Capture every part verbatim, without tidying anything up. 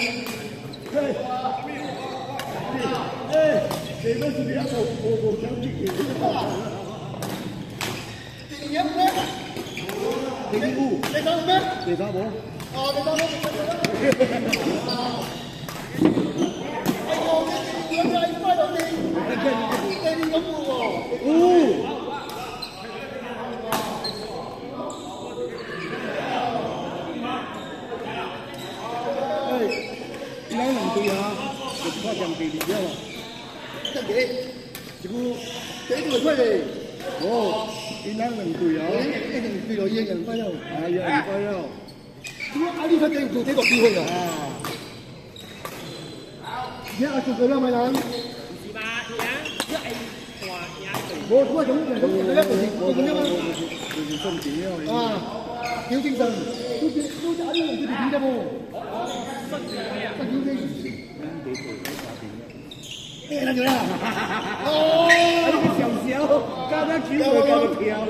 对，哎，这个是两个我我相信给第二咩？ 第五， 第三咩？ 第三冇。 哦，第三冇。哎呦，你你你快到你，你你咁喎。哦。 两两队啊，就怕两队里了。这个，这个，这个快嘞！哦，一两两队啊，一两队咯，一人快了，啊，一人快了。这个阿里他跟做这个机会啊。你阿做佢啦，咪人。是吧？一一係話一我我總係總係一個字，我咁樣啊。就是重點啊。啊，要精神，都都都阿里人佢哋點啫噃？ 哎，那就啦！哦，那个小小，刚刚举过高跳，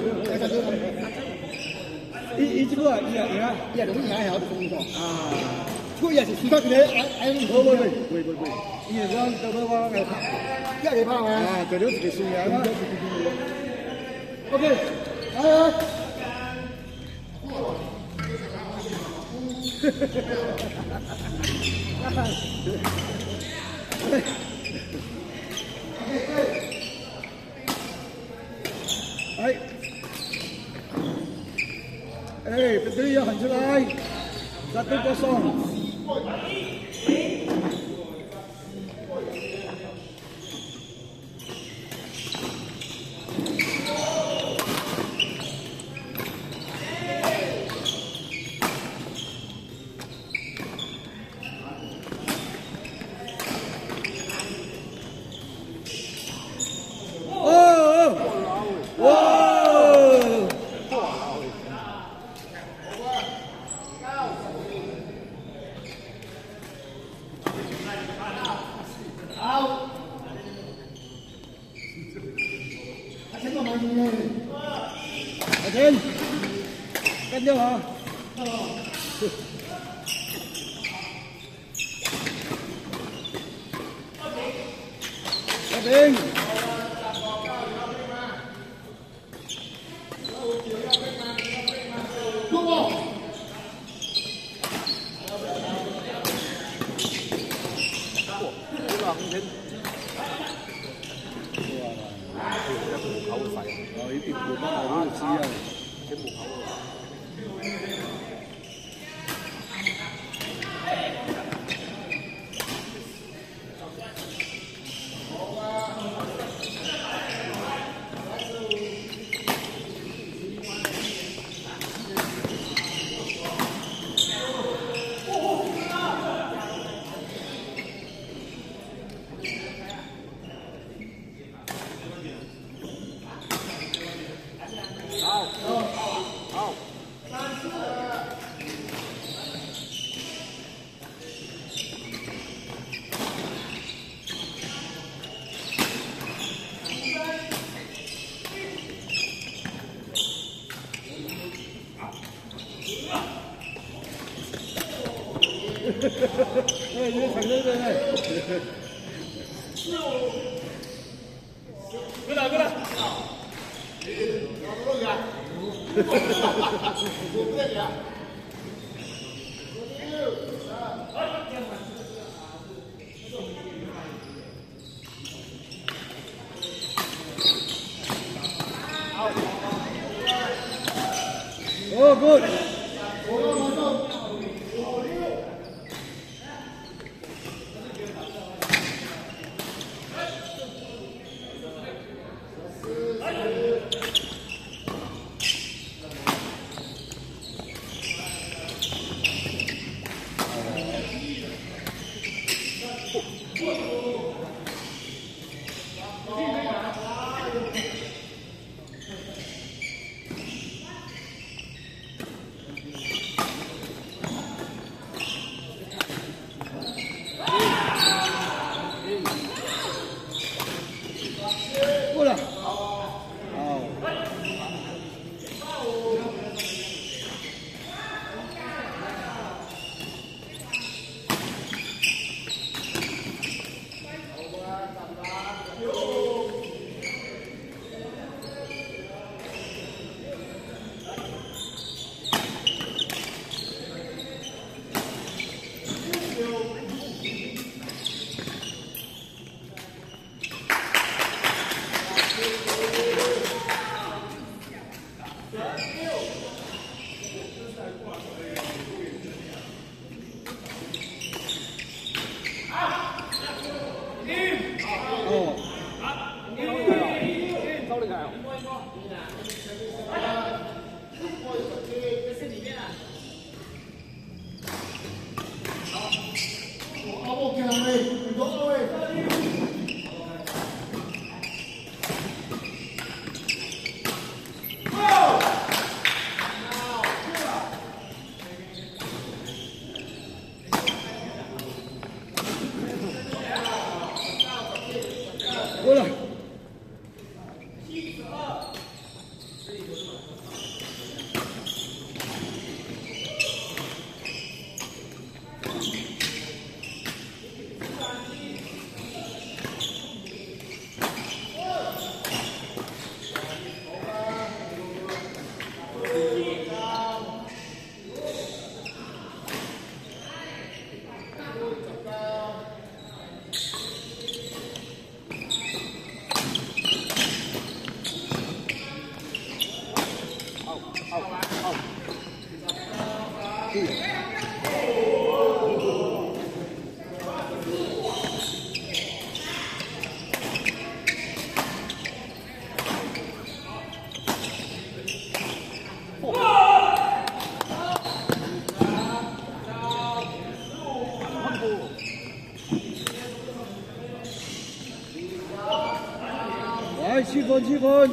伊伊这个伊啊伊啊伊啊，都还好的工作啊。这个也是其他的，哎哎，不不不不不不，伊是讲这个我来拍，一来拍嘛。啊，这就是个素颜嘛。OK， 来来。哈哈哈哈。 哎，哎，不对呀，喊出来，再对个上。阿天，跟着我。阿平。过过。过了红天。 口細，哦，呢啲冇乜好知啊，啲冇口啊。哎，你看这个，哎，过来过来，过来，哦，good。 哦来七分七分。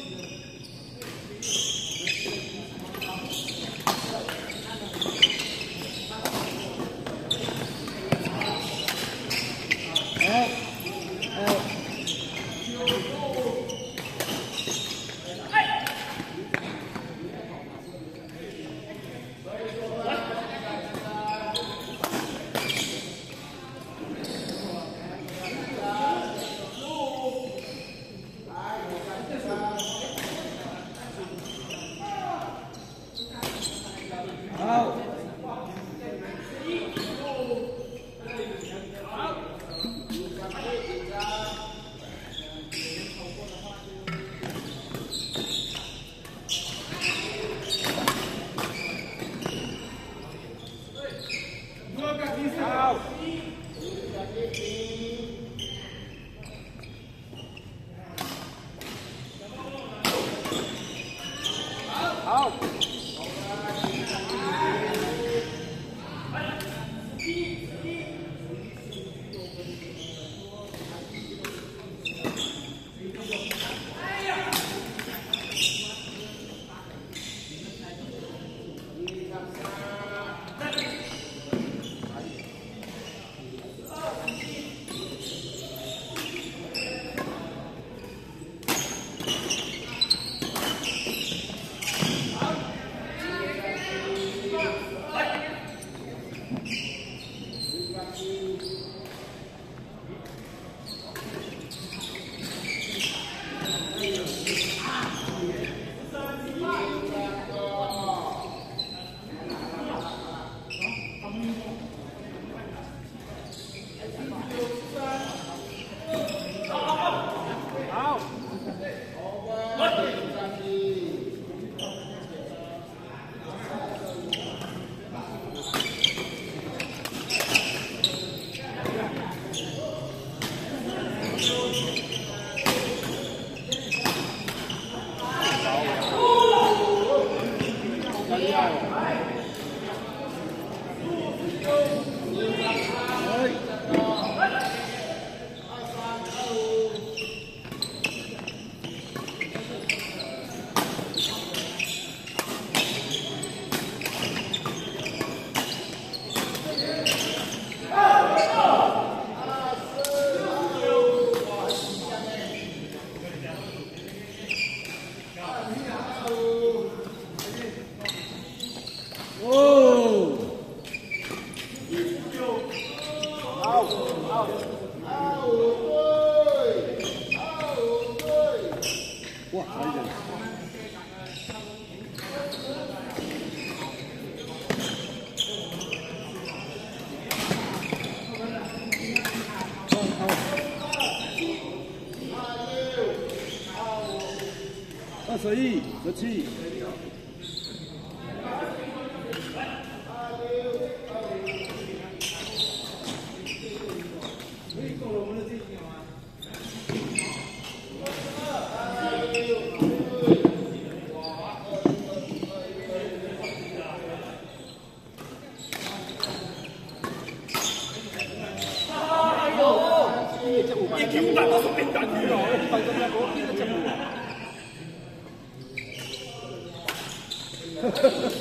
二十一，十七。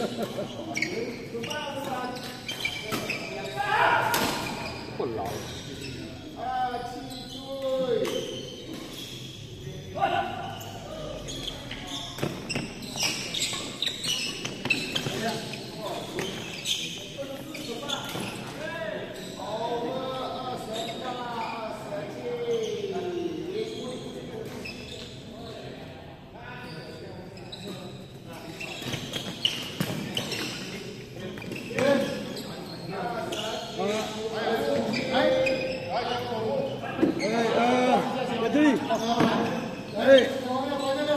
困扰。